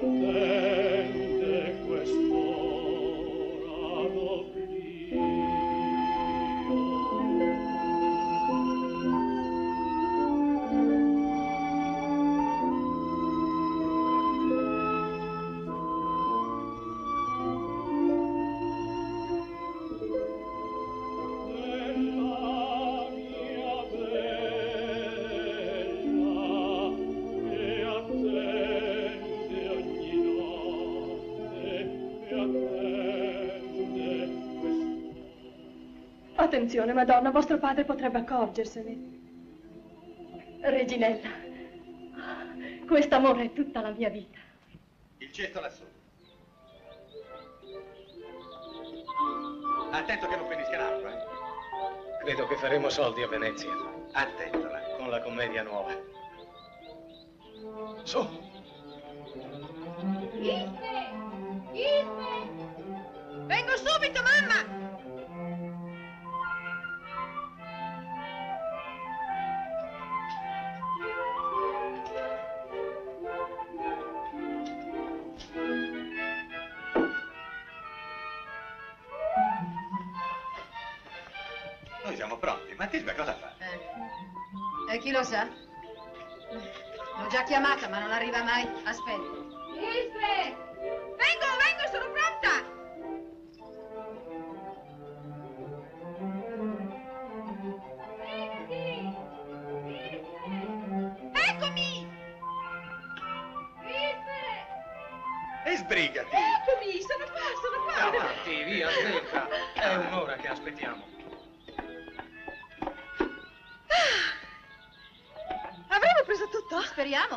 Attenzione, Madonna, vostro padre potrebbe accorgersene. Reginella, quest'amore è tutta la mia vita. Il cesto lassù. Attento che non finisca l'acqua, eh? Credo che faremo soldi a Venezia. Attento, con la commedia nuova. Su! Ispe! Ispe! Vengo subito, mamma! Noi siamo pronti. Ma Tisbe cosa fa? Chi lo sa? L'ho già chiamata, ma non arriva mai. Aspetta. Ispe! Vengo, sono pronta! Eccomi! Ispe! E sbrigati! Eccomi, sono qua! Avanti, via, aspetta. È un'ora che aspettiamo. Avremo preso tutto? Speriamo.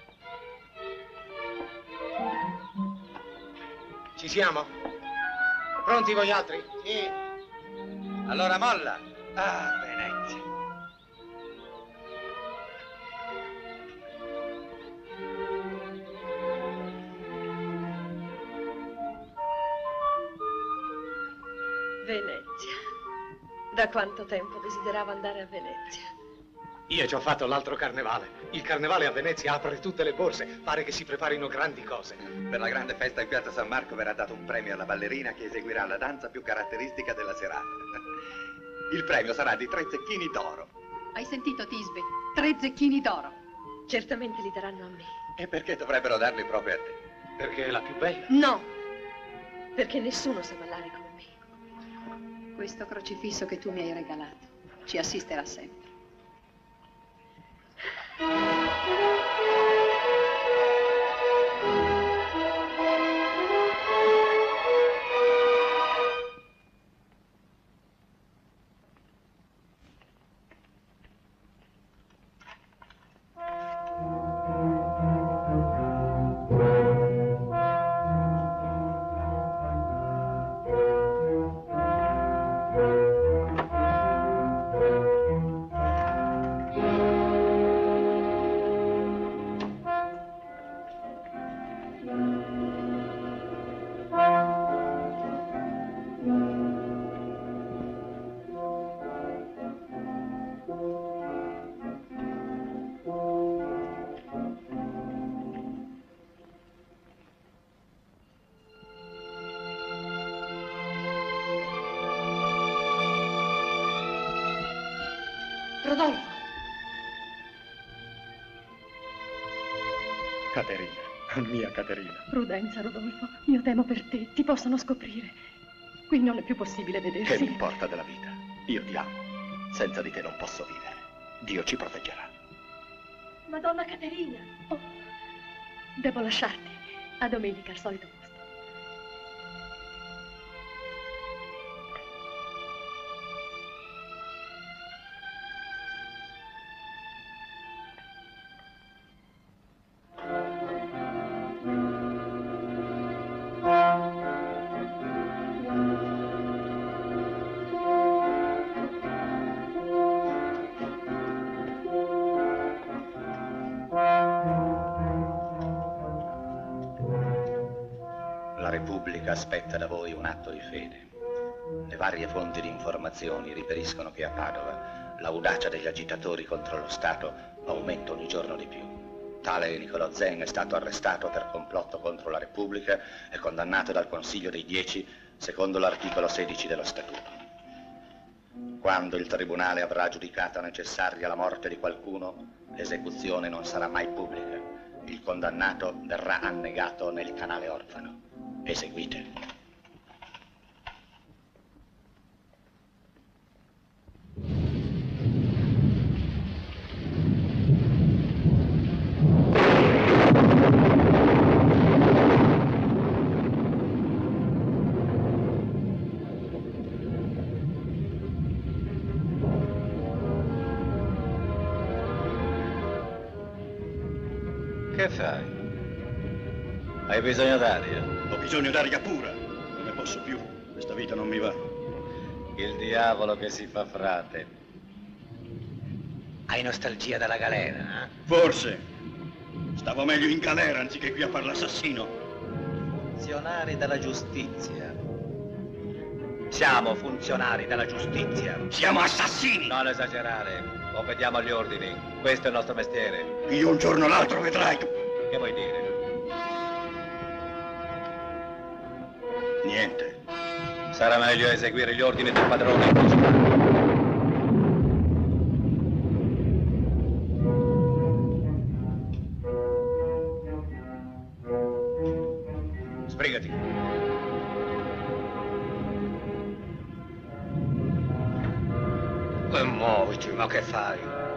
Ci siamo? Pronti voi altri? Sì. Allora molla. Ah, Venezia. Venezia. Da quanto tempo desideravo andare a Venezia. Io ci ho fatto l'altro carnevale. Il carnevale a Venezia apre tutte le borse. Pare che si preparino grandi cose. Per la grande festa in piazza San Marco verrà dato un premio alla ballerina che eseguirà la danza più caratteristica della serata. Il premio sarà di 3 zecchini d'oro. Hai sentito, Tisbe? 3 zecchini d'oro. Certamente li daranno a me. E perché dovrebbero darli proprio a te? Perché è la più bella. No, perché nessuno sa ballare come me. Questo crocifisso che tu mi hai regalato ci assisterà sempre. Rodolfo. Caterina, mia Caterina. Prudenza, Rodolfo. Io temo per te. Ti possono scoprire. Qui non è più possibile vedersi. Che mi importa della vita? Io ti amo. Senza di te non posso vivere. Dio ci proteggerà. Madonna Caterina. Oh, devo lasciarti. A domenica al solito posto. Aspetta da voi un atto di fede. Le varie fonti di informazioni riferiscono che a Padova l'audacia degli agitatori contro lo Stato aumenta ogni giorno di più. Tale Niccolò Zen è stato arrestato per complotto contro la Repubblica e condannato dal Consiglio dei 10 secondo l'articolo 16 dello Statuto. Quando il Tribunale avrà giudicato necessaria la morte di qualcuno, l'esecuzione non sarà mai pubblica. Il condannato verrà annegato nel canale orfano. Eseguite. Che fai? Hai bisogno d'aria? Ho bisogno d'aria pura. Non ne posso più. Questa vita non mi va. Il diavolo che si fa frate. Hai nostalgia della galera, eh? Forse. Stavo meglio in galera anziché qui a far l'assassino. Funzionari della giustizia. Siamo funzionari della giustizia. Siamo assassini! Non esagerare. Obbediamo agli ordini. Questo è il nostro mestiere. Io un giorno o l'altro vedrai. Che vuoi dire? Niente. Sarà meglio eseguire gli ordini del padrone in costante. Sbrigati. E muoviti, ma che fai?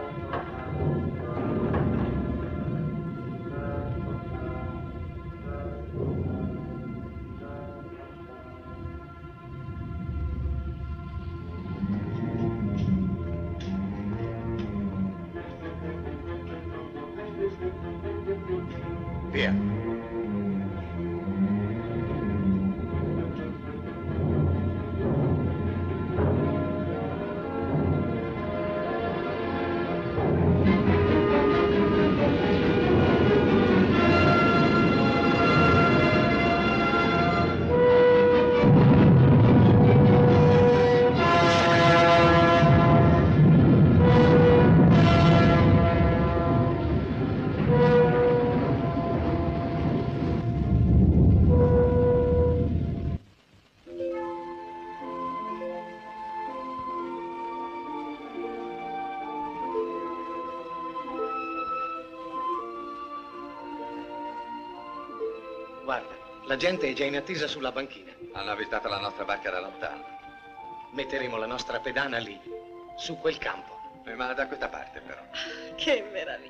Via. Guarda, la gente è già in attesa sulla banchina. Hanno avvistato la nostra barca da lontano. Metteremo la nostra pedana lì, su quel campo. Ma da questa parte, però. Che meraviglia.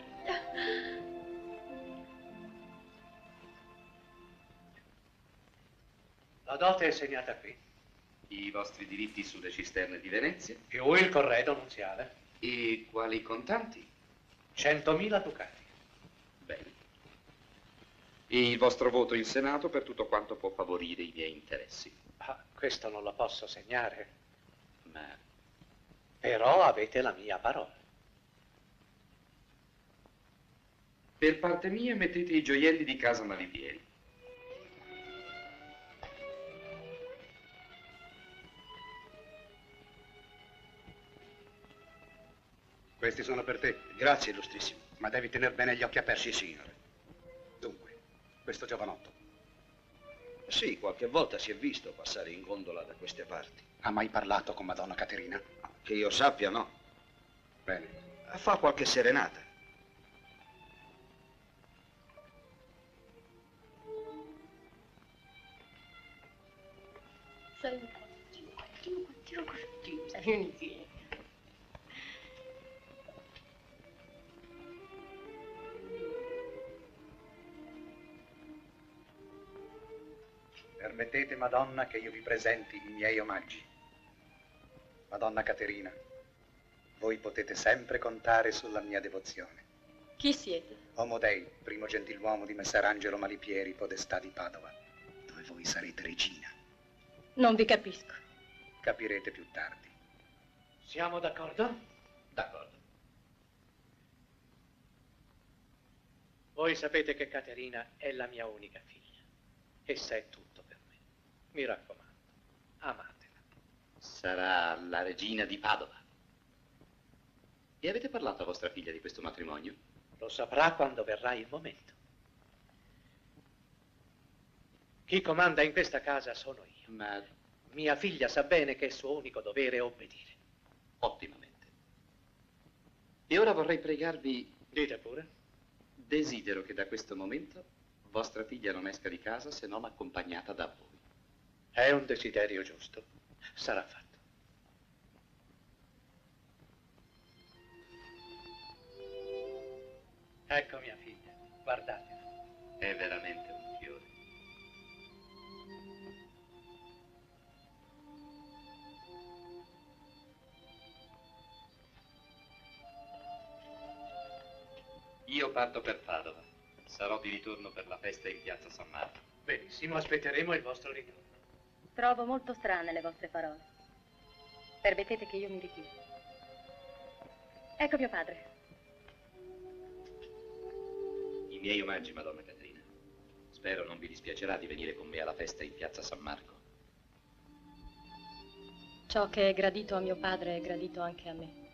La dote è segnata qui. I vostri diritti sulle cisterne di Venezia? Più il corredo nunziale. E quali contanti? 100.000 ducati. Bene. E il vostro voto in Senato per tutto quanto può favorire i miei interessi? Ah, questo non lo posso segnare. Ma Però avete la mia parola. per parte mia mettete i gioielli di casa Malipieri. Questi sono per te. Grazie, illustrissimo. Ma devi tenere bene gli occhi aperti, signore. Dunque, questo giovanotto. Sì, qualche volta si è visto passare in gondola da queste parti. Ha mai parlato con Madonna Caterina? Che io sappia, no. Bene. Fa qualche serenata. Sei un quattino così, sei un'insieme. Permettete, Madonna, che io vi presenti i miei omaggi. Madonna Caterina, voi potete sempre contare sulla mia devozione. Chi siete? Homo Dei, primo gentiluomo di Messer Angelo Malipieri, podestà di Padova, dove voi sarete regina. Non vi capisco. Capirete più tardi. Siamo d'accordo? D'accordo. Voi sapete che Caterina è la mia unica figlia. Essa è tutto per me. Mi raccomando, amatela. Sarà la regina di Padova. E avete parlato a vostra figlia di questo matrimonio? Lo saprà quando verrà il momento. Chi comanda in questa casa sono io. Ma Mia figlia sa bene che il suo unico dovere è obbedire. ottimamente. E ora vorrei pregarvi... Dite pure. Desidero che da questo momento vostra figlia non esca di casa se non accompagnata da voi. È un desiderio giusto. Sarà fatto. Ecco mia figlia, guardatela. È veramente un fiore. Io parto per Padova. Sarò di ritorno per la festa in piazza San Marco. Benissimo, aspetteremo il vostro ritorno. Trovo molto strane le vostre parole. Permettete che io mi ritiri. Ecco mio padre. I miei omaggi, Madonna Caterina. Spero non vi dispiacerà di venire con me alla festa in piazza San Marco. Ciò che è gradito a mio padre è gradito anche a me.